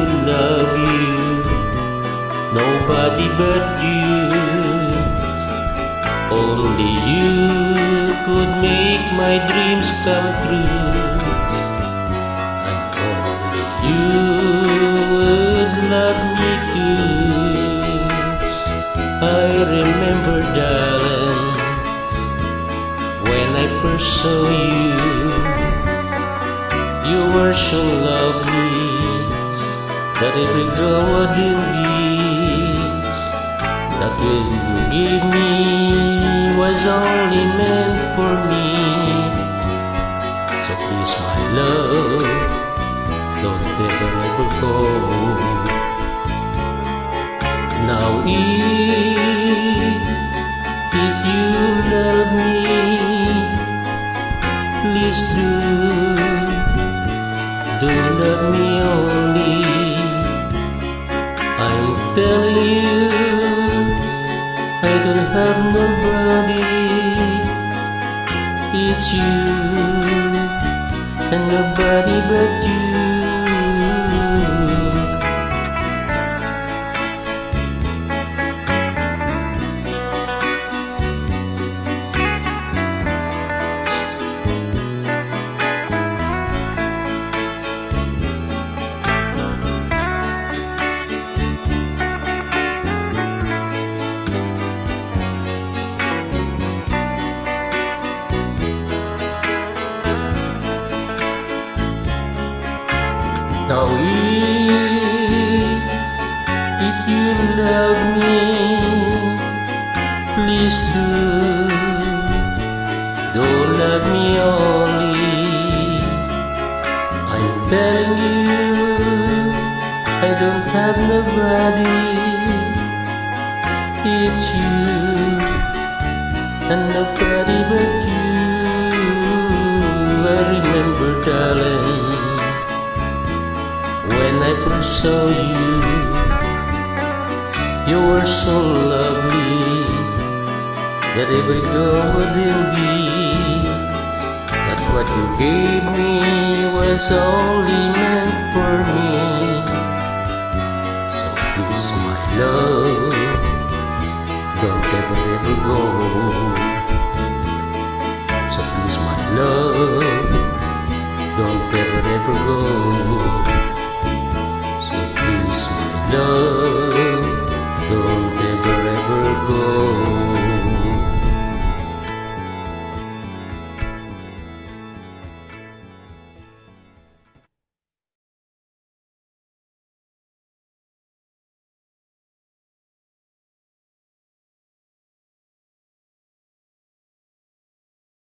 love you, nobody but you. Only you could make my dreams come true, and only you would love me too. I remember, darling, when I first saw you, you were so lovely that every girl would envy. That what you gave me was only meant for me. So please, my love, don't ever ever go. Now if you love me, please do love me only. I'm telling you, I don't have nobody. It's you and nobody but you. Now if you love me, please don't love me only. I'm telling you, I don't have nobody. It's you and nobody but you. I remember, darling, when I first saw you, you were so lovely that every girl would envy. That what you gave me was only meant for me. So please, my love, don't ever ever go. So please, my love, don't ever ever go. Love, don't ever ever go.